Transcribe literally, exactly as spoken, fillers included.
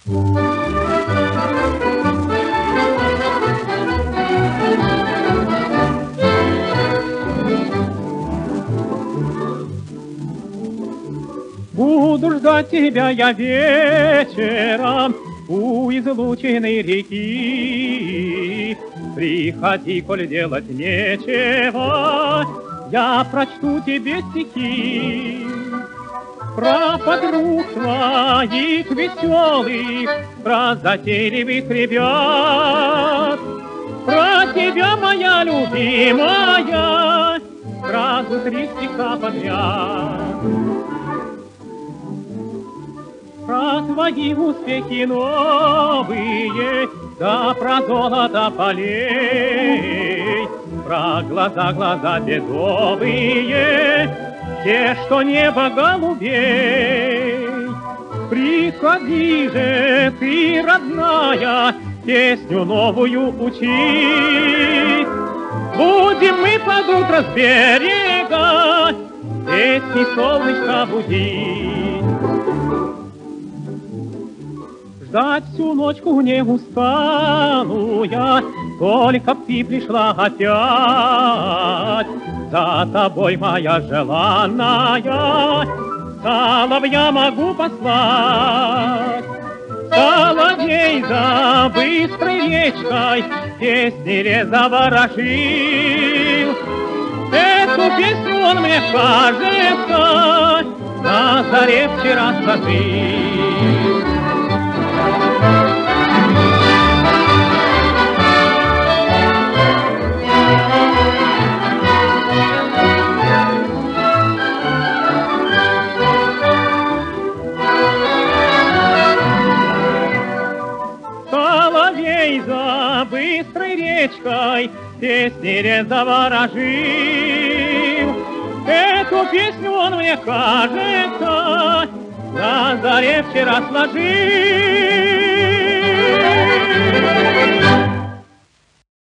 Буду ждать тебя я вечером у излученной реки. Приходи, коль делать нечего, я прочту тебе стихи. Про подруг твоих веселых, про затейливых ребят, про тебя, моя любимая, сразу три стиха подряд. Про твои успехи новые, да про золото полей, про глаза, глаза бедовые, те, что небо голубей. Приходи же ты, родная, песню новую учить. Будем мы под утро с берега песни солнышко будить. Ждать всю ночку не устану я, только б ты пришла опять. За тобой, моя желанная, соловья могу послать. Соловей за быстрой речкой песни ли заворожил. Эту песню он, мне кажется, на заре вчера сложил. Соловей за быстрой речкой песни ли заворожил. Эту песню он, мне кажется, на заре вчера сложил.